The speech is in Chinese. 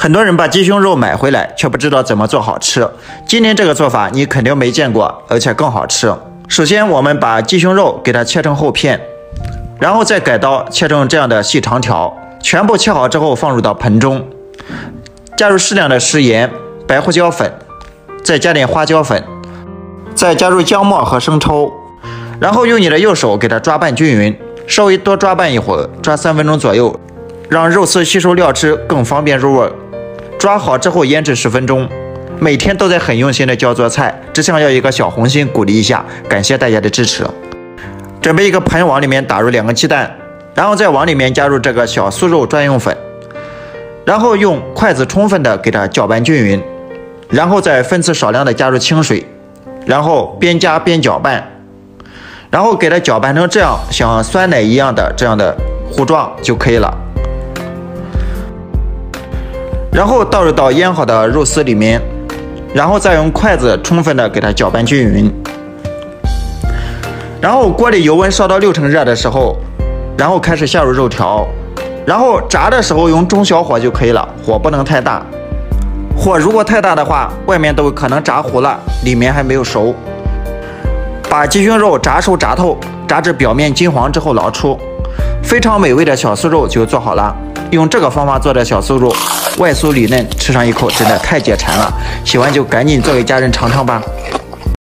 很多人把鸡胸肉买回来，却不知道怎么做好吃。今天这个做法你肯定没见过，而且更好吃。首先，我们把鸡胸肉给它切成厚片，然后再改刀切成这样的细长条，全部切好之后放入到盆中，加入适量的食盐、白胡椒粉，再加点花椒粉，再加入姜末和生抽，然后用你的右手给它抓拌均匀，稍微多抓拌一会儿，抓3分钟左右，让肉丝吸收料汁，更方便入味。抓好之后腌制10分钟。每天都在很用心的教做菜，只想要一个小红心鼓励一下，感谢大家的支持。准备一个盆，往里面打入2个鸡蛋，然后再往里面加入这个小酥肉专用粉，然后用筷子充分的给它搅拌均匀，然后再分次少量的加入清水，然后边加边搅拌，然后给它搅拌成这样像酸奶一样的这样的糊状就可以了。然后倒入到腌好的肉丝里面，然后再用筷子充分的给它搅拌均匀。然后锅里油温烧到6成热的时候，然后开始下入肉条，然后炸的时候用中小火就可以了，火不能太大。火如果太大的话，外面都可能炸糊了，里面还没有熟。把鸡胸肉炸熟炸透，炸至表面金黄之后捞出，非常美味的小酥肉就做好了。用这个方法做的小酥肉，外酥里嫩，吃上一口真的太解馋了。喜欢就赶紧做给家人尝尝吧。